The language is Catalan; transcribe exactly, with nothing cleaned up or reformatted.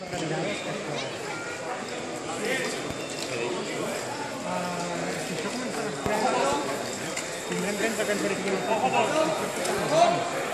organitzades que això... Si això comença a desplaçar, tindrem temps que ens verifiquin el poc.